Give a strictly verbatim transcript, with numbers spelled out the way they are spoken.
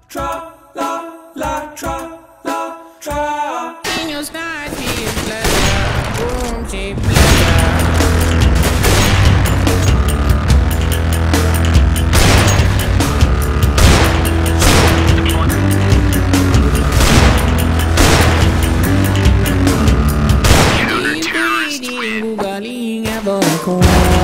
tra, la, la, tra, la, tra. In your sky, deep pleasure, boom, cheap pleasure. Galing ever cool.